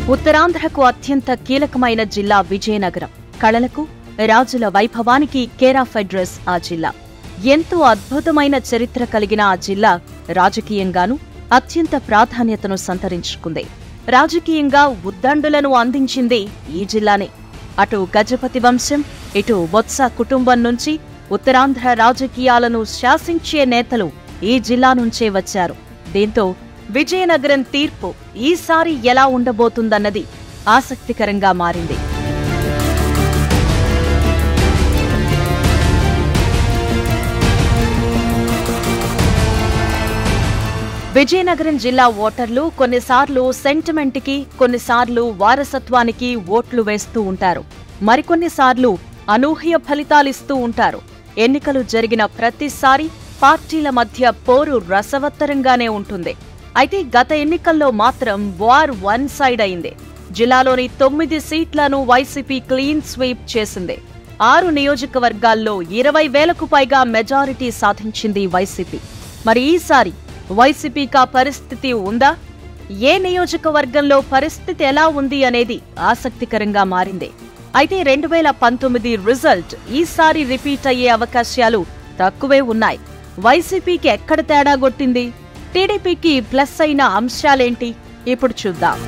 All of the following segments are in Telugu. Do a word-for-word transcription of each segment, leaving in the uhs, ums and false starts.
ఉత్తరాంధ్రకు అత్యంత కీలకమైన జిల్లా విజయనగరం. కళలకు, రాజుల వైభవానికి కేర్ ఆఫ్ అడ్రస్ ఆ జిల్లా. ఎంతో అద్భుతమైన చరిత్ర కలిగిన ఆ జిల్లా రాజకీయంగానూ అత్యంత ప్రాధాన్యతను సంతరించుకుంది. రాజకీయంగా ఉద్దండులను అందించింది ఈ జిల్లానే. అటు గజపతి వంశం, ఇటు బొత్స కుటుంబం నుంచి ఉత్తరాంధ్ర రాజకీయాలను శాసించే నేతలు ఈ జిల్లా నుంచే వచ్చారు. దీంతో విజయనగరం తీర్పు ఈసారి ఎలా ఉండబోతుందన్నది ఆసక్తికరంగా మారింది. విజయనగరం జిల్లా ఓటర్లు కొన్నిసార్లు సెంటిమెంట్కి, కొన్నిసార్లు వారసత్వానికి ఓట్లు వేస్తూ ఉంటారు. మరికొన్నిసార్లు అనూహ్య ఫలితాలిస్తూ ఉంటారు. ఎన్నికలు జరిగిన ప్రతిసారి పార్టీల మధ్య పోరు రసవత్తరంగానే ఉంటుంది. అయితే గత ఎన్నికల్లో మాత్రం వార్ వన్ సైడ్ అయింది. జిల్లాలోని తొమ్మిది సీట్లను వైసీపీ క్లీన్ స్వీప్ చేసింది. ఆరు నియోజకవర్గాల్లో ఇరవై వేలకు పైగా మెజారిటీ సాధించింది వైసీపీ. మరి ఈసారి వైసీపీకా పరిస్థితి ఉందా? ఏ నియోజకవర్గంలో పరిస్థితి ఎలా ఉంది అనేది ఆసక్తికరంగా మారింది. అయితే రెండు వేల పంతొమ్మిది రిజల్ట్ ఈసారి రిపీట్ అయ్యే అవకాశాలు తక్కువే ఉన్నాయి. వైసీపీకి ఎక్కడ తేడా కొట్టింది? టీడీపీకి ప్లస్ అయిన అంశాలేంటి? ఇప్పుడు చూద్దాం.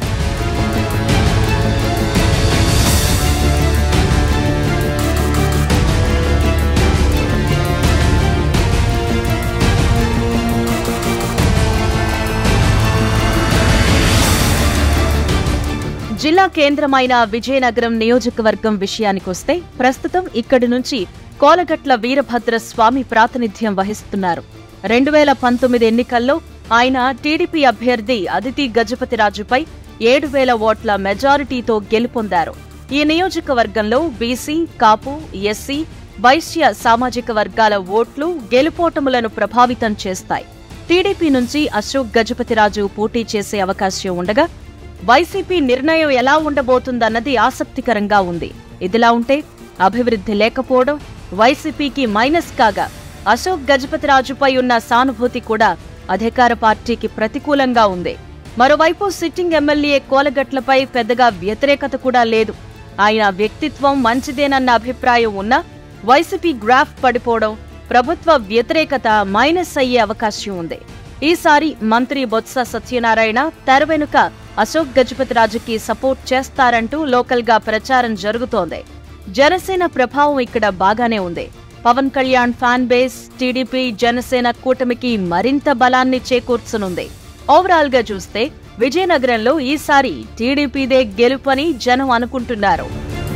జిల్లా కేంద్రమైన విజయనగరం నియోజకవర్గం విషయానికొస్తే ప్రస్తుతం ఇక్కడి నుంచి కోలగట్ల వీరభద్ర స్వామి ప్రాతినిధ్యం వహిస్తున్నారు. రెండు వేల పంతొమ్మిది ఎన్నికల్లో ఆయన టీడీపీ అభ్యర్థి అదితి గజపతిరాజుపై ఏడు వేల ఓట్ల మెజారిటీతో గెలుపొందారు. ఈ నియోజకవర్గంలో బీసీ, కాపు, ఎస్సీ, వైశ్య సామాజిక వర్గాల ఓట్లు గెలుపోటములను ప్రభావితం చేస్తాయి. టీడీపీ నుంచి అశోక్ గజపతిరాజు పోటీ చేసే అవకాశం ఉండగా వైసీపీ నిర్ణయం ఎలా ఉండబోతుందన్నది ఆసక్తికరంగా ఉంది. ఇదిలా ఉంటే అభివృద్ధి లేకపోవడం వైసీపీకి మైనస్ కాగా, అశోక్ గజపతిరాజుపై ఉన్న సానుభూతి కూడా అధికార పార్టీకి ప్రతికూలంగా ఉంది. మరోవైపు సిట్టింగ్ ఎమ్మెల్యే కోలగట్లపై పెద్దగా వ్యతిరేకత కూడా లేదు. ఆయన వ్యక్తిత్వం మంచిదేనన్న అభిప్రాయం ఉన్నా వైసీపీ గ్రాఫ్ పడిపోవడం ప్రభుత్వ వ్యతిరేకత మైనస్ అయ్యే అవకాశం ఉంది. ఈసారి మంత్రి బొత్స సత్యనారాయణ తెర వెనుక అశోక్ గజపతిరాజుకి సపోర్ట్ చేస్తారంటూ లోకల్ గా ప్రచారం జరుగుతోంది. జనసేన ప్రభావం ఇక్కడ బాగానే ఉంది. Pawan Kalyan fan base TDP Janasena కూటమికి మరింత బలాన్ని చేకూర్చనుంది. ఓవరాల్ గా చూస్తే విజయనగరంలో ఈసారి టీడీపీదే గెలుపని జనం అనుకుంటున్నారు.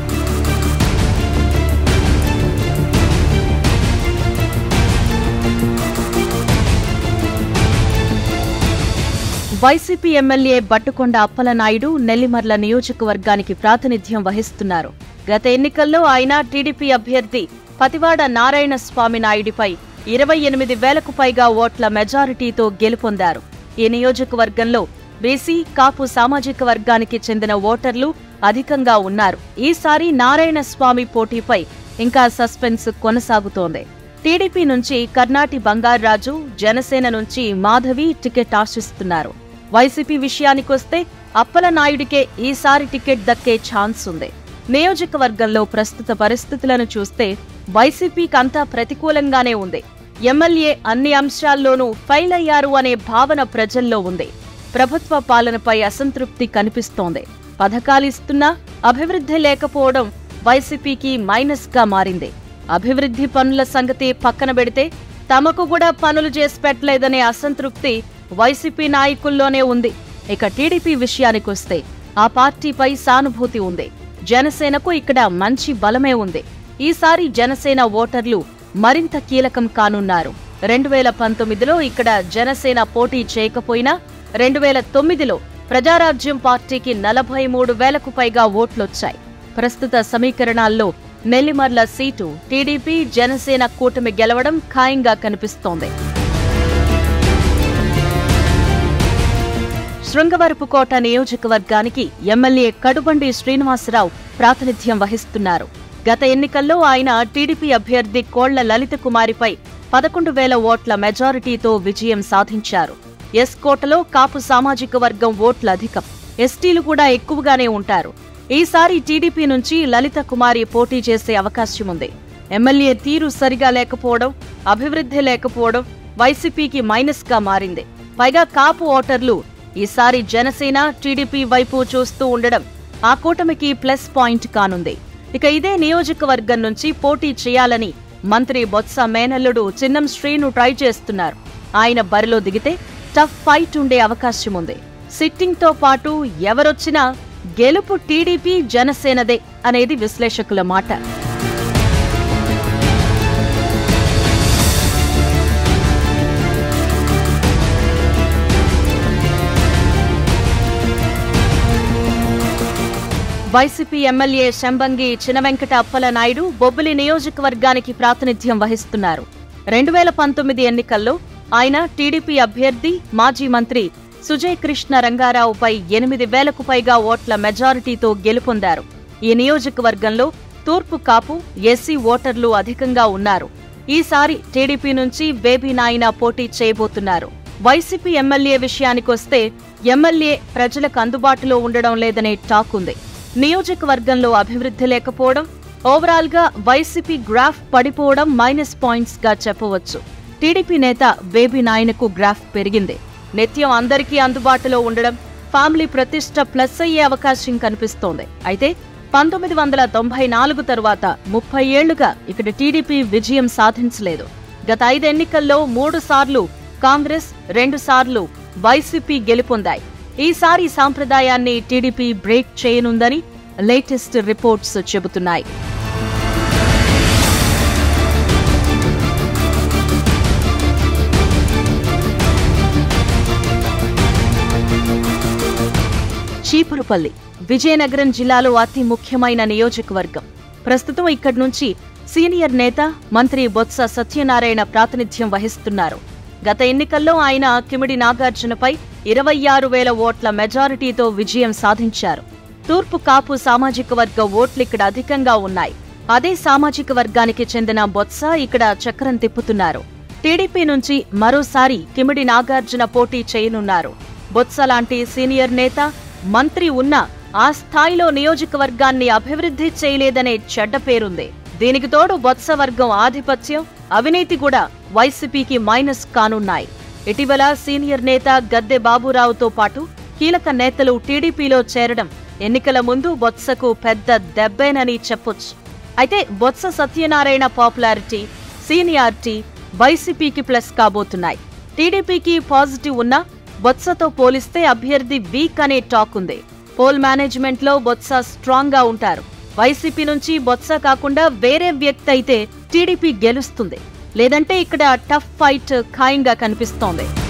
వైసీపీ ఎమ్మెల్యే బట్టుకొండ అప్పలనాయుడు నెల్లిమర్ల నియోజకవర్గానికి ప్రాతినిధ్యం వహిస్తున్నారు. గత ఎన్నికల్లో ఆయన టీడీపీ అభ్యర్థి పతివాడ నారాయణ స్వామి నాయుడిపై ఇరవై ఎనిమిది వేలకు పైగా ఓట్ల మెజారిటీతో గెలుపొందారు. ఈ నియోజకవర్గంలో బీసీ, కాపు సామాజిక వర్గానికి చెందిన ఓటర్లు అధికంగా ఉన్నారు. ఈసారి నారాయణ స్వామి పోటీపై ఇంకా సస్పెన్స్ కొనసాగుతోంది. టీడీపీ నుంచి కర్నాటి బంగారాజు, జనసేన నుంచి మాధవి టికెట్ ఆశిస్తున్నారు. వైసీపీ విషయానికొస్తే అప్పలనాయుడికే ఈసారి టికెట్ దక్కే ఛాన్స్ ఉంది. నియోజకవర్గంలో ప్రస్తుత పరిస్థితులను చూస్తే వైసీపీకి అంతా ప్రతికూలంగానే ఉంది. ఎమ్మెల్యే అన్ని అంశాల్లోనూ ఫెయిల్ అయ్యారు అనే భావన ప్రజల్లో ఉంది. ప్రభుత్వ పాలనపై అసంతృప్తి కనిపిస్తోంది. పథకాలిస్తున్నా అభివృద్ధి లేకపోవడం వైసీపీకి మైనస్ గా మారింది. అభివృద్ధి పనుల సంగతి పక్కన పెడితే తమకు కూడా పనులు చేసి పెట్టలేదనే అసంతృప్తి వైసీపీ నాయకుల్లోనే ఉంది. ఇక టీడీపీ విషయానికొస్తే ఆ పార్టీపై సానుభూతి ఉంది. జనసేనకు ఇక్కడ మంచి బలమే ఉంది. ఈసారి జనసేన ఓటర్లు మరింత కీలకం కానున్నారు. రెండు వేల పంతొమ్మిదిలో ఇక్కడ జనసేన పోటీ చేయకపోయినా రెండు వేల తొమ్మిదిలో ప్రజారాజ్యం పార్టీకి నలభై మూడు వేలకు పైగా ఓట్లొచ్చాయి. ప్రస్తుత సమీకరణాల్లో నెల్లిమర్ల సీటు టీడీపీ జనసేన కూటమి గెలవడం ఖాయంగా కనిపిస్తోంది. శృంగవరపుకోట నియోజకవర్గానికి ఎమ్మెల్యే కడుబండి శ్రీనివాసరావు ప్రాతినిధ్యం వహిస్తున్నారు. గత ఎన్నికల్లో ఆయన టీడీపీ అభ్యర్థి కోళ్ల లలిత కుమారిపై పదకొండు వేల ఓట్ల మెజారిటీతో విజయం సాధించారు. ఎస్ కోటలో కాపు సామాజిక వర్గం ఓట్ల అధికం. ఎస్టీలు కూడా ఎక్కువగానే ఉంటారు. ఈసారి టీడీపీ నుంచి లలిత కుమారి పోటీ చేసే అవకాశం ఉంది. ఎమ్మెల్యే తీరు సరిగా లేకపోవడం, అభివృద్ధి లేకపోవడం వైసీపీకి మైనస్ గా మారింది. పైగా కాపు ఓటర్లు ఈసారి జనసేన, టీడీపీ వైపు చూస్తూ ఉండడం ఆ కూటమికి ప్లస్ పాయింట్ కానుంది. ఇక ఇదే నియోజకవర్గం నుంచి పోటీ చేయాలని మంత్రి బొత్స మేనల్లుడు చిన్నం శ్రీను ట్రై చేస్తున్నారు. ఆయన బరిలో దిగితే టఫ్ ఫైట్ ఉండే అవకాశం ఉంది. సిట్టింగ్ తో పాటు ఎవరొచ్చినా గెలుపు టీడీపీ, జనసేనదే అనేది విశ్లేషకుల మాట. వైసీపీ ఎమ్మెల్యే శంబంగి చినవెంకట అప్పలనాయుడు బొబ్బిలి నియోజకవర్గానికి ప్రాతినిధ్యం వహిస్తున్నారు. రెండు వేల పంతొమ్మిది ఎన్నికల్లో ఆయన టీడీపీ అభ్యర్థి మాజీ మంత్రి సుజయ్ కృష్ణ రంగారావుపై ఎనిమిది వేలకు పైగా ఓట్ల మెజారిటీతో గెలుపొందారు. ఈ నియోజకవర్గంలో తూర్పు కాపు, ఎస్సీ ఓటర్లు అధికంగా ఉన్నారు. ఈసారి టీడీపీ నుంచి బేబీ నాయన పోటీ చేయబోతున్నారు. వైసీపీ ఎమ్మెల్యే విషయానికొస్తే ఎమ్మెల్యే ప్రజలకు అందుబాటులో ఉండడం లేదనే టాక్ ఉంది. నియోజకవర్గంలో అభివృద్ధి లేకపోవడం, ఓవరాల్ గా వైసీపీ గ్రాఫ్ పడిపోవడం మైనస్ పాయింట్స్ గా చెప్పవచ్చు. టీడీపీ నేత బేబీ నాయనకు గ్రాఫ్ పెరిగింది. నిత్యం అందరికీ అందుబాటులో ఉండడం, ఫ్యామిలీ ప్రతిష్ట ప్లస్ అయ్యే అవకాశం కనిపిస్తోంది. అయితే పంతొమ్మిది వందల తొంభై నాలుగు తరువాత ముప్పై ఏళ్లుగా ఇక్కడ టీడీపీ విజయం సాధించలేదు. గత ఐదు ఎన్నికల్లో మూడు సార్లు కాంగ్రెస్, రెండు సార్లు వైసీపీ గెలుపొందాయి. ఈసారి సాంప్రదాయాన్ని టీడీపీ బ్రేక్ చేయనుందని లేటెస్ట్ రిపోర్ట్స్ చెబుతున్నాయి. చీపురుపల్లి విజయనగరం జిల్లాలో అతి ముఖ్యమైన నియోజకవర్గం. ప్రస్తుతం ఇక్కడి నుంచి సీనియర్ నేత మంత్రి బొత్స సత్యనారాయణ ప్రాతినిధ్యం వహిస్తున్నారు. గత ఎన్నికల్లో ఆయన కిమిడి నాగార్జునపై ఇరవై ఆరు వేల ఓట్ల మెజారిటీతో విజయం సాధించారు. తూర్పు కాపు సామాజిక వర్గ ఓట్లిక్కడ అధికంగా ఉన్నాయి. అదే సామాజిక వర్గానికి చెందిన బొత్స ఇక్కడ చక్రం తిప్పుతున్నారు. టీడీపీ నుంచి మరోసారి కిమిడి నాగార్జున పోటీ చేయనున్నారు. బొత్స లాంటి సీనియర్ నేత, మంత్రి ఉన్నా ఆ స్థాయిలో నియోజకవర్గాన్ని అభివృద్ధి చేయలేదనే చెడ్డ పేరుంది. దీనికి తోడు బొత్స వర్గం ఆధిపత్యం, అవినీతి కూడా వైసీపీకి మైనస్ కానున్నాయి. ఇటీవల సీనియర్ నేత గద్దె బాబురావుతో పాటు కీలక నేతలు టీడీపీలో చేరడం ఎన్నికల ముందు బొత్సకు పెద్ద దెబ్బేనని చెప్పొచ్చు. అయితే బొత్స సత్యనారాయణ పాపులారిటీ, సీనియారిటీ వైసీపీకి ప్లస్ కాబోతున్నాయి. టీడీపీకి పాజిటివ్ ఉన్నా బొత్సతో పోలిస్తే అభ్యర్థి వీక్ అనే టాక్ ఉంది. పోల్ మేనేజ్మెంట్ లో బొత్స స్ట్రాంగ్ గా ఉంటారు. వైసీపీ నుంచి బొత్స కాకుండా వేరే వ్యక్తి అయితే టీడీపీ గెలుస్తుంది. లేదంటే ఇక్కడ టఫ్ ఫైట్ ఖాయంగా కనిపిస్తోంది.